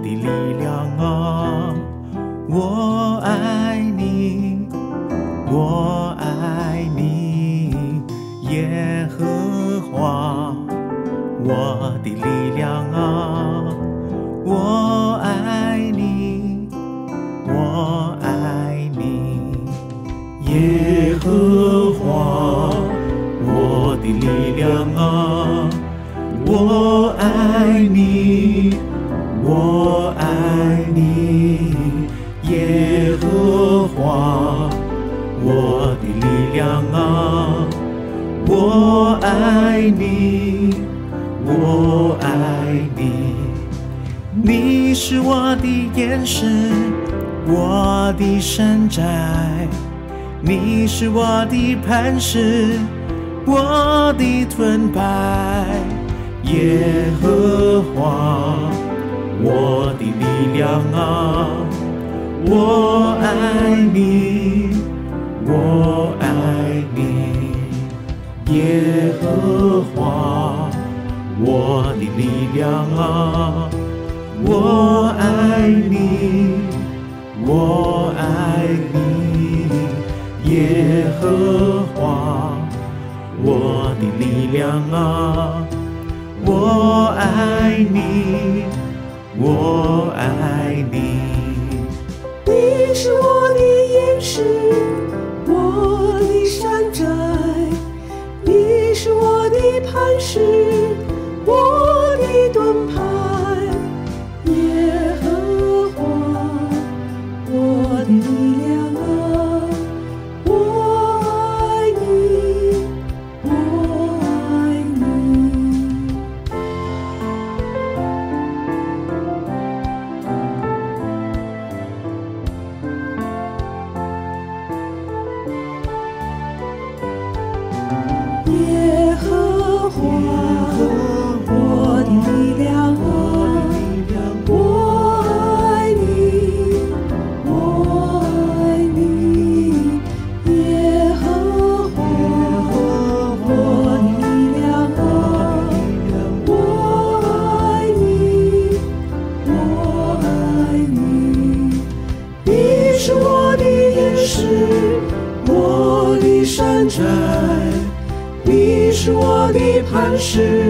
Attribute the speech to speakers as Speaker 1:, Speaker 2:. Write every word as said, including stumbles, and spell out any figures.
Speaker 1: 的力量啊，我爱你，我爱你，耶和华，我的力量啊，我爱你，我爱你，耶和华，我的力量啊，我爱你，我爱你，耶和华，我的力量啊，我爱你，我爱你，你是我的岩石，我的山寨，你是我的磐石，我的盾牌，耶和华，我的力量啊，我爱你，我爱你，耶和华，我的力量啊，我爱你，我爱你，耶和华，我的力量啊，我爱你，我爱你。
Speaker 2: 你是我的岩石，我的山寨，你是我的磐石，我的盾牌，耶和华，我的力量啊，我爱你，我爱你。耶和华，我的力量啊，我爱你，我爱你，耶和华，我的力量啊，我爱你，我爱你，你是我的岩石，我的山寨，你是我的磐石，